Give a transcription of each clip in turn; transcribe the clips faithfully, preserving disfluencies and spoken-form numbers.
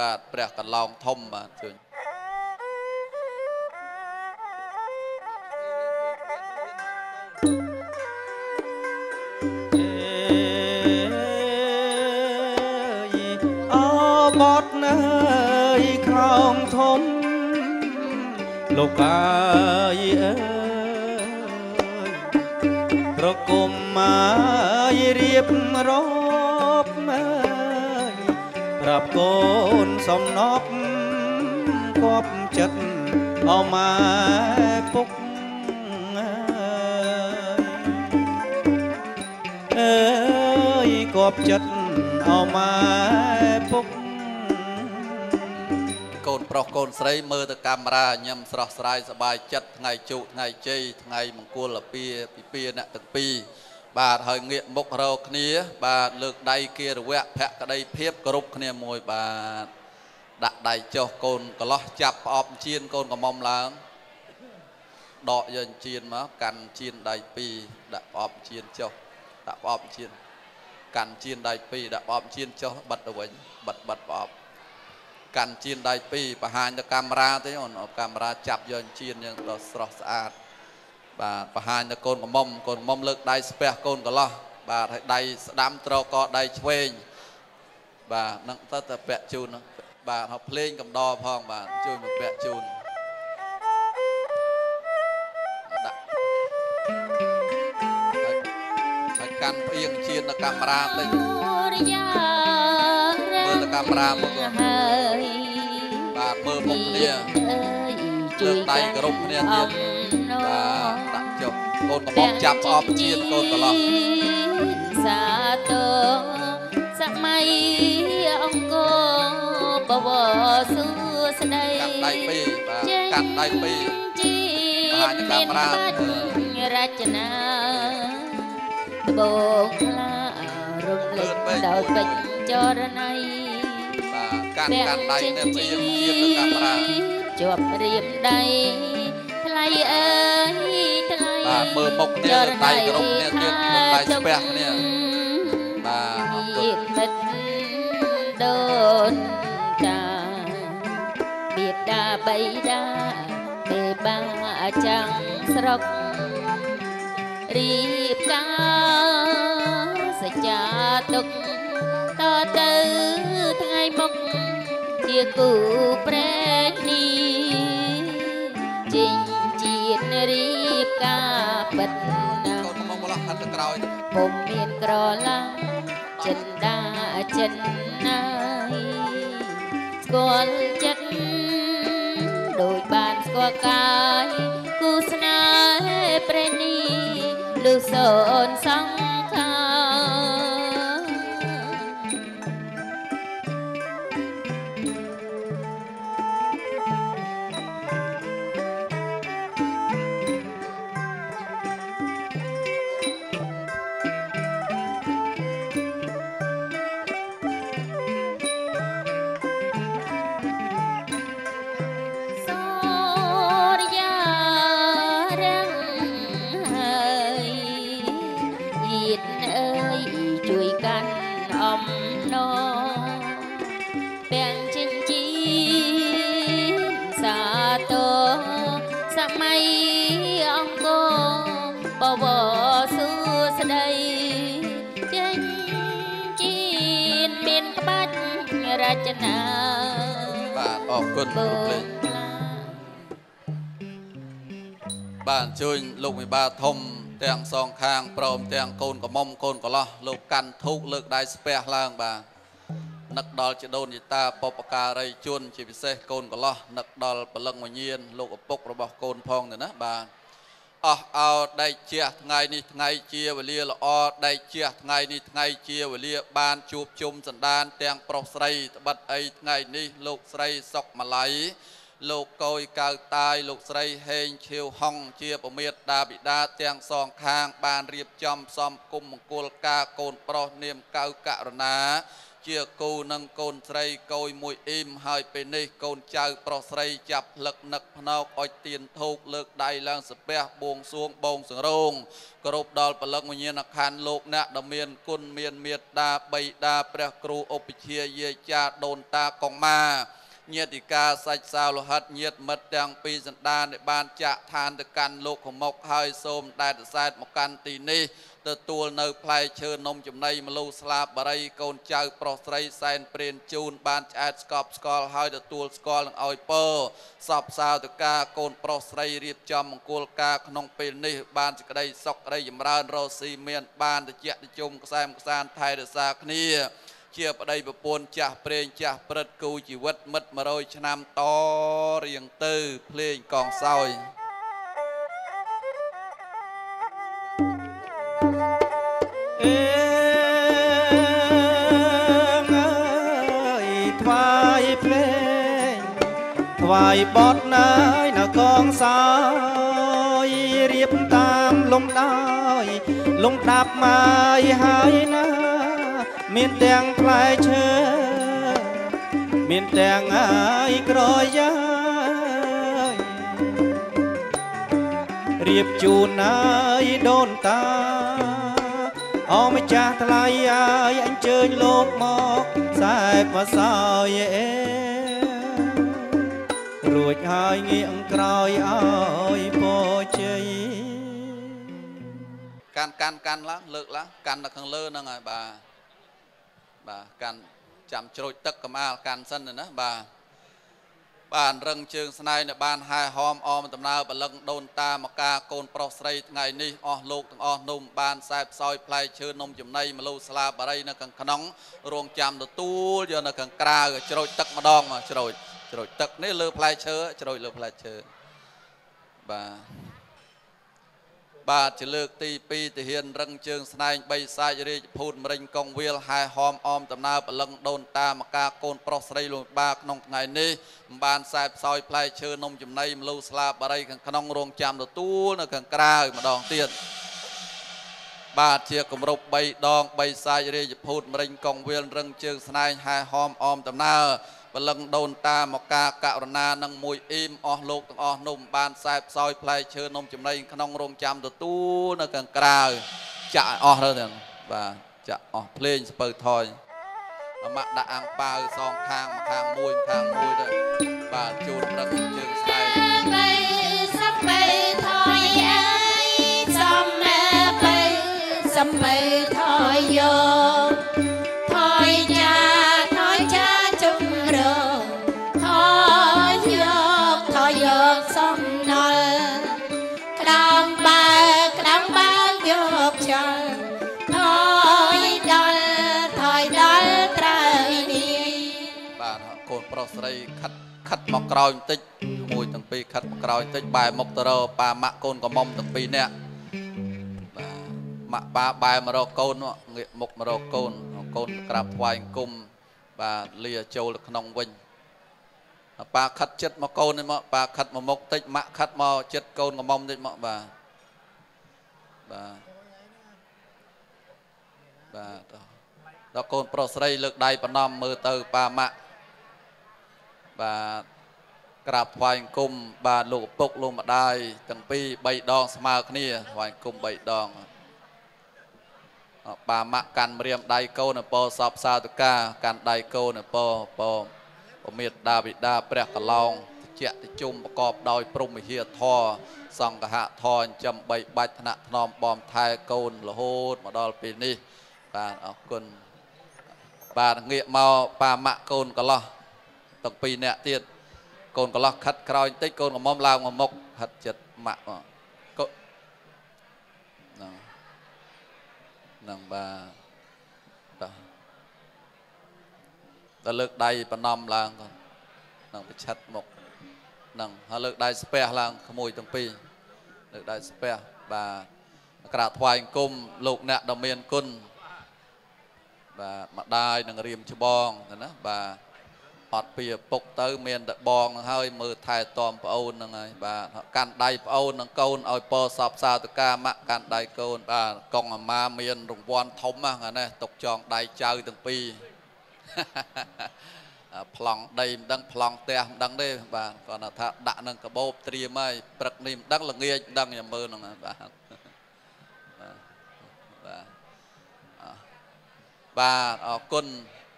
បាទព្រះកន្លងធំបាទជួយអបតណើយក្រងធំលោកកាយអើយប្រគុំមករៀបរាប់មើលប្រាប់កូនសំណប់គប់ចិត្តអមម៉ែពុកអើយគប់ចិត្តអមម៉ែពុកកូនប្រុសកូនស្រីមើលទៅកាមេរ៉ាញ៉ាំស្រស់ស្រាយសប្បាយចិត្តថ្ងៃជោគថ្ងៃជ័យថ្ងៃមង្គលពីពីពីអ្នកទាំងពីរបាទហើយងាកមុខរកគ្នាបាទលើកដៃគារវៈភក្តីភាពគោរពគ្នាមួយបាទដាក់ដៃចុះកូនកន្លោះចាប់ផ្អប់ជៀនកូនកំមុំឡើងដកយកជៀនមកកាន់ជៀនដៃពីរដាក់ផ្អប់ជៀនចុះដាក់ផ្អប់ជៀនកាន់ជៀនដៃពីរដាក់ផ្អប់ជៀនចុះបិទទៅវិញបិទបិទផ្អប់កាន់ជៀនដៃពីរបង្ហាញទៅកាមេរ៉ាទេអូនកាមេរ៉ាចាប់យកជៀនយ៉ាងដ៏ស្រស់ស្អាតបាទបង្ហាញទៅកូនកំមុំកូនកំមុំលើកដៃស្ពះកូនកន្លោះបាទហើយដៃស្ដាំត្រកកដៃឆ្វេងបាទនឹងទៅតែពាក់ជូនបាទហើយភ្លេងកំដរផងបាទជួយមកពាក់ជូនដាក់ហើយកាន់ផ្អៀងជៀនទៅកាមេរ៉ាតិចមើលទៅកាមេរ៉ាមកបាទមើលមុខគ្នាលើកដៃគោរពគ្នាទៀតបាទដាក់ចុះកូនកំមុំចាប់ផ្អប់ជៀនកូនកន្លោះសាទសម័យអង្គបវសួស្ដីកាន់ដៃពីរបាទកាន់ដៃពីរបង្ហាញកាមេរ៉ារចនាត្បូងខ្លារំលឹកដោយពេជ្រចរណៃបាទកាន់កាន់ដៃនេះពីរជៀនលើកាមេរ៉ាជាប់រៀមដៃថ្លៃអើយថ្លៃបាទមើលមុខគ្នាលើដៃគោរពគ្នាទៀតលើដៃស្ពះគ្នាបាទអរគុណមិត្តដូនតាបៀតតាបៃតាទេបាចាំងស្រុករៀបការសច្ចាទុកតទៅថ្ងៃមុខជាគូប្រែកនេះចេញជាតិរៀបការពិតណាកូនកំមុំម្លោះហាត់ទៅក្រោយពុំមានក្រឡាចិនដាចិនណាយស្គាល់ចិត្តដោយបានស្គាល់កាយគូស្នេហ៍ប្រេនីលឺសូនសង្ខាសម័យអង្គបវសួស្ដីចេញជៀនមានក្បាច់រចនាបាទអរគុណលោកលេងបាទជួយលោកវិបាលធំទាំងសងខាងព្រមទាំងកូនកំមុំកូនកន្លោះលោកកាន់ធូកលើកដៃស្ពះឡើងបាទនឹកដល់ជីដូនជីតាបពការីជនជាពិសេសកូនកន្លោះនឹកដល់បលឹងវិញ្ញាណលោកឪពុករបស់កូនផងទៅណាបាទអស់អោដែកជះថ្ងៃនេះថ្ងៃជាវេលាល្អដែកជះថ្ងៃនេះថ្ងៃជាវេលាបានជួបជុំសន្តានទាំងប្រុសស្រីត្បិតអីថ្ងៃនេះលោកស្រីសុកម៉ាឡៃលោកកយកៅតាយលោកស្រីហេងឈៀវហុងជាពមេតាបិតាទាំងសងខាងបានរៀបចំផ្សំគុំមង្គលការកូនប្រុសនាមកៅករណាជាគូនឹងកូនស្រីកយមួយអ៊ីមហើយពេលនេះកូនចៅប្រុសស្រីចាប់លឹកនឹកភ្នោកអុចទៀនធូបលើកដៃឡើងសាពះបួងសួងបងសង្រងគោរពដល់ពលឹកវិញ្ញាណក្ខន្ធលោកអ្នកដ៏មានគុណមានមេត្តាបៃតាព្រះគ្រូឧបជាយាចាដូនតាកងម៉ាញាតិកាសាច់សាលោហិតញាតិមិត្តទាំងពីរសន្តានដែលបានចាក់ឋានទៅកាន់លោកខមុកហើយសូមដែលសែតមកកាន់ទីនេះទទួលនៅផ្លែឈើនំចំណីមលូស្លាបបារីកូនចៅប្រុសស្រីសែនព្រានជូនបានឆ្អែតស្កប់ស្កល់ហើយទទួលស្គាល់នឹងឲ្យពរសពសាវតកាកូនប្រុសស្រីរៀបចំមង្គលការក្នុងពេលនេះបានសេចក្តីសុខក្តីចម្រើនរស់ស៊ីមានបានតិចតិជុំខ្សែមខ្សានថែរក្សាគ្នាជាប្តីប្រពន្ធចាស់ព្រេងចាស់ព្រឹត្តគូជីវិតមិត្តមួយរយឆ្នាំតរៀងទៅភ្លេងកងសោយអេងអើយថ្វាយភ្លេងថ្វាយបទណើយនៅកងសោយរៀបតាមលំដោយលំដាប់មកហើយណាមានទាំងផ្លែឈើមានទាំងអើយក្រយ៉ាយរៀបជូនអើយដូនតាអោម្ចាស់ថ្លៃអើយអញ្ជើញលោកមកសែបវសោយអេរួចហើយងាកក្រោយអើយពរជ័យកាន់កាន់កាន់ឡើងលើកឡើងកាន់នៅខាងលើហ្នឹងហើយបាទបាទកាន់ចាំជ្រោចទឹកកមាលកាន់សិនណាបាទបានរឹងជើងស្នែងបានហែហោមអមដំណើរបលឹងដូនតាមកការកូនប្រុសស្រីថ្ងៃនេះអស់លោកទាំងអស់នុំបានសែបសោយផ្លែឈើនំចំណីមលូស្លាបារីនៅខាងក្នុងរងចាំទទួលយកនៅខាងក្រៅជ្រោចទឹកម្ដងមកជ្រោចជ្រោចទឹកនេះលើផ្លែឈើជ្រោចលើផ្លែឈើបាទបាទជាលើកទីពីរទាហានរឹងជើងស្នែងបីសាច់រាជភូតម្រិញកងវាលហែហោមអមដំណើរបលឹងដូនតាមកការកូនប្រុសស្រីលោកបាក្នុងថ្ងៃនេះបានសែបសោយផ្លែឈើនំចំណីមលូស្លាបារីខាងក្នុងរងចាំទទួលនៅខាងក្រៅម្ដងទៀតបាទជាគម្រប់បីដងបីសាច់រាជភូតម្រិញកងវាលរឹងជើងស្នែងហែហោមអមដំណើរបលឹងដូនតាមកការករណានឹងមួយអ៊ីមអស់លោកទាំងអស់នុំបានសែបសោយផ្លែឈើនំចំណីក្នុងរងចាំទទួលនៅខាងក្រៅចាក់អស់ទៅទាំងបាទចាក់អស់ភ្លេងស្ពៅថយអមដាក់អាំងប៉ាវសងខាងមកខាងមួយខាងមួយទៅបាទជូនរឹងជើងស្នែងបីសំបីថយអើយសំបីសំបីថយយកថយចាថយចាជុំរងថយយកថយយកសំណល់ក្តាំបើក្តាំបើយកចោលថយដល់ថយដល់ត្រៃនេះបាទកូនប្រុសស្រីខាត់ខាត់មកក្រោយបន្តិចមួយទាំងពីរខាត់មកក្រោយបន្តិចបែរមុខទៅរកប៉ាម៉ាក់កូនកំមុំទាំងពីរនាក់ម៉ាក់ប៉ាបែរមករកកូនងាកមុខមករកកូនកូនក្រាបថ្វាយអង្គមបាទលាចូលក្នុងវិញប៉ាខាត់ចិត្តមកកូននេះមកប៉ាខាត់មកមុខតិចម៉ាក់ខាត់មកចិត្តកូនកំមុំតិចមកបាទបាទបាទដល់កូនប្រុសស្រីលើកដៃប្រណម្យមើលទៅប៉ាម៉ាក់បាទក្រាបថ្វាយអង្គមបាទលោកឪពុកលោកម្ដាយទាំងពីរបីដងស្មើគ្នាថ្វាយអង្គមបីដងប៉ាម៉ាក់កាន់ម្រាមដៃកូនពរសពសាធុការកាន់ដៃកូនពរពរពមេត្តាបិតាព្រះកឡោងជាតិជុំប្រកបដោយព្រហ្មវិហារធរសង្ឃហធរចិញ្ចឹមបីបាច់ថ្នាក់ថ្នមបំថែកូនរហូតមកដល់ពេលនេះបាទអរគុណបាទងាកមកប៉ាម៉ាក់កូនកន្លោះទាំងពីរនាក់ទៀតកូនកន្លោះខាត់ក្រោយបន្តិចកូនកំមុំឡើងមកមុខហាត់ចិត្តម៉ាក់មកកូននឹងបាទដល់លើកដៃប្រណម្យឡើងគាត់នឹងប្រឆិតមុខនឹងហើយលើកដៃស្ពះឡើងក្មួយទាំងពីរលើកដៃស្ពះបាទក្រាបថ្វាយអង្គមលោកអ្នកដ៏មានគុណបាទម្ដាយនឹងរៀមច្បងណាបាទអត់ពីឪពុកទៅមានតែបងនឹងហើយមើលថែទាំប្អូនហ្នឹងហើយបាទកាន់ដៃប្អូននឹងកូនឲ្យពរសពសាធុការម៉ាក់កាន់ដៃកូនបាទកងអាម៉ាមានរង្វាន់ធំណាស់ហ្នឹងទុកចងដៃចៅទាំងពីរប្លង់ដីមិនដឹងប្លង់ផ្ទះមិនដឹងទេបាទគាត់ថាដាក់នឹងកាបូបត្រៀមហើយព្រឹកនេះមិនដឹងល្ងាចមិនដឹងខ្ញុំមើលហ្នឹងបាទបាទបាទអរគុណ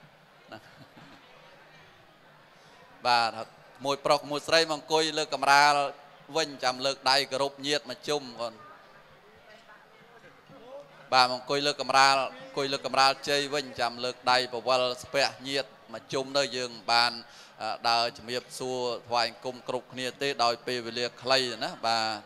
បាទមួយប្រុសមួយស្រីមកអង្គុយលើកំរាលវិញចាំលើកដៃគោរពញាតមកជុំគាត់បាទមកអង្គុយលើកំរាលអង្គុយលើកំរាលជ័យវិញចាំលើកដៃបវលស្ពះញាតមកជុំទៅយើងបានដើរជំរាបសួរថ្វាយអង្គមគ្រប់គ្នាទេដោយពេលវេលាខ្លីណាបាទ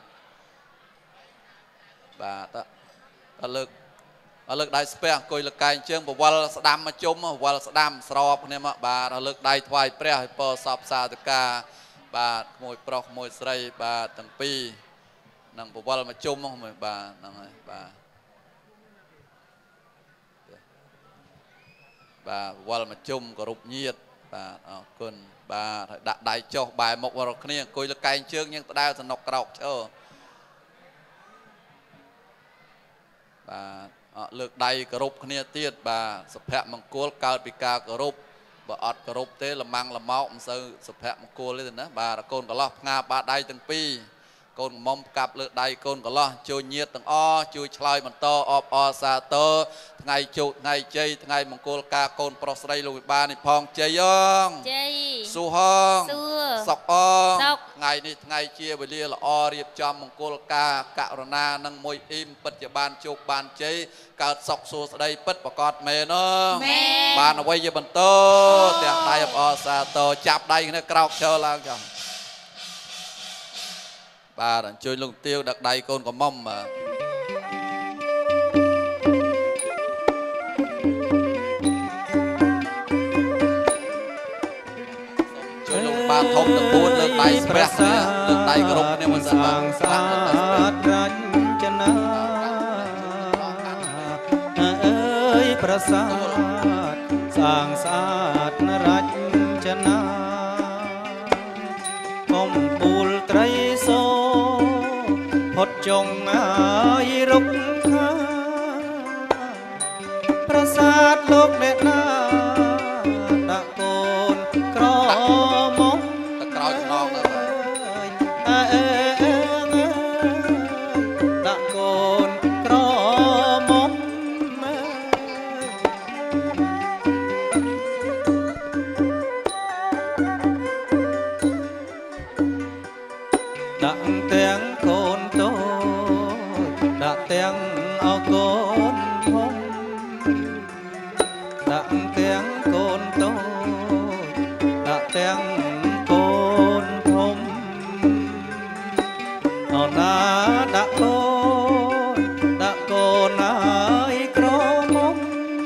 បាទតើលើកលើកដៃស្ពះអង្គុយលើកែងជើងបវលស្ដាំមកជុំបវលស្ដាំស្របគ្នាមកបាទលើកដៃថ្វាយព្រះឲ្យពរសពសាធកាបាទក្មួយប្រុសក្មួយស្រីបាទទាំងពីរនឹងបវលមកជុំមកបាទហ្នឹងហើយបាទបាទវល់មកជុំគោរពញាតបាទអរគុណបាទហើយដាក់ដៃចុះបែរមុខរកគ្នាអង្គុយលើកែងជើងយើងដដែលសំណុកក្រោកឈើបាទលើកដៃគោរពគ្នាទៀតបាទសុភមង្គលកើតពីការគោរពបើអត់គោរពទេលម៉ាំងលម៉ោកមិនសូវសុភមង្គលទេណាបាទកូនកន្លោះផ្ងាបាដៃទាំងពីរកូនមុំកាប់លើដៃកូនកន្លោះជួយញាតទាំងអជួយឆ្លើយបន្តអបអរសាទរថ្ងៃជោគថ្ងៃជ័យថ្ងៃមង្គលការកូនប្រុសស្រីលោកវិបាលនេះផងជ័យអងជ័យស៊ូហងសុកអងថ្ងៃនេះថ្ងៃជាវេលាល្អរៀបចំមង្គលការករុណានឹងមួយអ៊ីមពិតជាបានជោគបានជ័យកើតសុខសួស្តីពិតប្រកបមែនអងបានអ្វីជាបន្តផ្ទះដៃអបអរសាទរចាប់ដៃគ្នាក្រោកឈរឡើងចុះបាទអញ្ជើញលោកទាវដឹកដៃកូនកំមុំបាទជួយលោកបាទធំទាំងបួនលើកដៃស្ពះគ្នាលើកដៃគោរពគ្នាមួយសិនបាទសាទរញ្ចនាអើយប្រសាទសាងស្អាតរញ្ចនាកំពូលត្រីសូផុតចុងហើយរុកខាប្រាសាទលោកអ្នកណាដាក់កូនក្រមុំតក្រោយខ្នងទៅអើអើដាក់កូនក្រមុំដាក់ទាំងកូនតូចដាក់ទាំងអកូនធំដាក់ទាំងកូនតូចដាក់ទាំងកូនធំអណាដាក់កូនដាក់កូនហើយក្រមុំ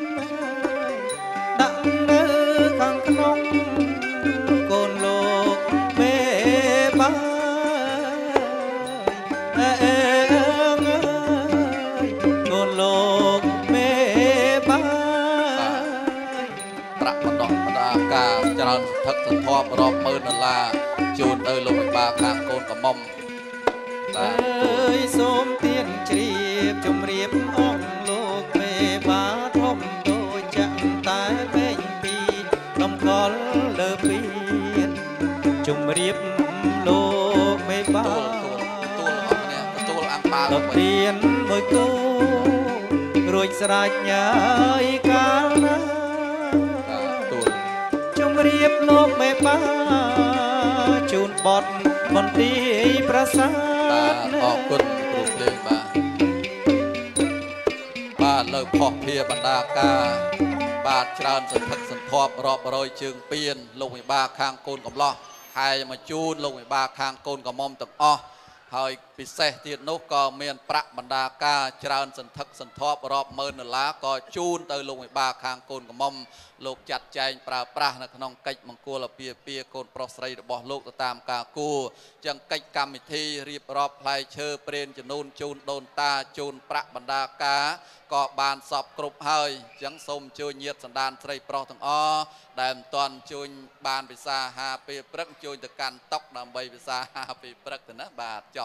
ដាក់នៅខាងក្នុងកូនលោកមេបាច្រើនថឹកសន្ធាប់រាប់ម៉ឺនដុល្លារជូនទៅលោកវិបាលខាងកូនកំមុំបាទអើយសូមទៀនជ្រាបជំរាបអងលោកមេបាធំដូចចាក់តែពេញពីដំកល់លើពៀនជំរាបលោកមេបាទទួលអស់គ្នាទទួលអង្គបាលលោកពៀនមួយគូរួចស្រេចញ៉ាយកាលណារៀបលោកមេបាជូនបត់មន្ទីរប្រាសាទអរគុណគ្រូភ្លេងបាទបាទលើកផុសភាបណ្ដាការបាទច្រើនសន្ធឹកសន្ធាប់រាប់រយជើងពៀនលោកមេបាខាងកូនកំឡោះហើយមកជូនលោកមេបាខាងកូនកំមុំទាំងអស់ហើយពិសេសទៀតនោះក៏មានប្រាក់បណ្ដាការច្រើនសន្ធឹកសន្ធាប់រាប់ម៉ឺនដុល្លារក៏ជូនទៅលោកមេបាខាងកូនកំមុំលោកចាត់ចែងប្រើប្រាស់នៅក្នុងកិច្ចមង្គលអាពាហ៍ពិពាហ៍កូនប្រុសស្រីរបស់លោកទៅតាមការគួរចឹងកិច្ចកម្មវិធីរៀបរាប់ផ្លែឈើព្រេនចំនួនជូនដូនតាជូនប្រាក់បណ្ដាការក៏បានសពគ្រប់ហើយចឹងសូមអញ្ជើញញាតិសន្តានស្រីប្រុសទាំងអស់ដែលមិនទាន់ជួយបានពិសាហាពេលព្រឹកជួយទៅកាន់តុកដើម្បីពិសាហាពេលព្រឹកទៅណាបាទ